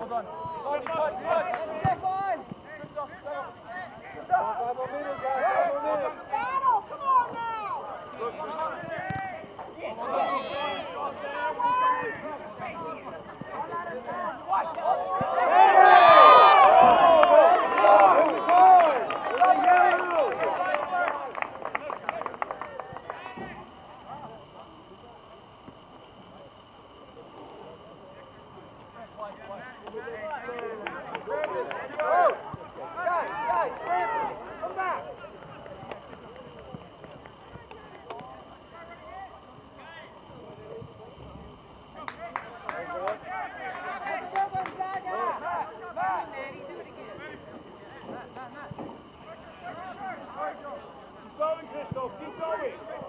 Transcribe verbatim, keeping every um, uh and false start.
done. Touch, touch, touch. Step on. Good stuff. Good stuff. Five more minutes, guys. Five more minutes. Battle, come on now. Good, good stuff. Keep going, Christoph, keep going!